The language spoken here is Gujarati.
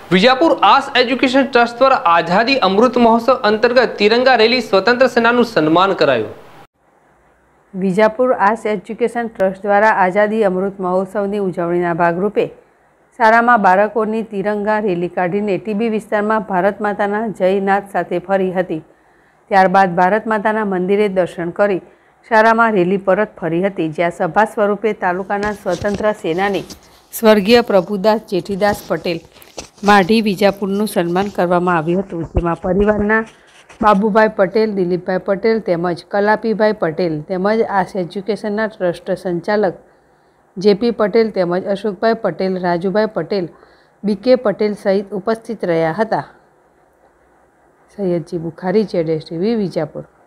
विजापुर आस एज्युकेशन ट्रस्ट द्वारा आजादी अमृत महोत्सव अंतर्गत तिरंगा रेली स्वतंत्र सेनाનું સન્માન કરાયું। વિજાપુર આસ એજ્યુકેશન ટ્રસ્ટ દ્વારા આઝાદી અમૃત મહોત્સવની ઉજવણીના ભાગરૂપે શાળામાં બાળકોની તિરંગા રેલી કાઢીને ટીબી વિસ્તારમાં ભારત માતાના જયનાદ સાથે ફરી હતી। ત્યારબાદ ભારત માતાના મંદિરે દર્શન કરી શાળામાં રેલી પરત ફરી હતી, જ્યાં સભા સ્વરૂપે તાલુકાના સ્વતંત્ર સેનાની સ્વર્ગીય પ્રભુદાસ જેઠીદાસ પટેલ માઢી વિજાપુરનું સન્માન કરવામાં આવ્યું હતું, જેમાં પરિવારના બાબુભાઈ પટેલ, દિલીપભાઈ પટેલ તેમજ કલાપીભાઈ પટેલ તેમજ આસ એજ્યુકેશનના ટ્રસ્ટ સંચાલક જેપી પટેલ તેમજ અશોકભાઈ પટેલ, રાજુભાઈ પટેલ, બીકે પટેલ સહિત ઉપસ્થિત રહ્યા હતા। સૈયદજી બુખારી, ZSTV, વિજાપુર।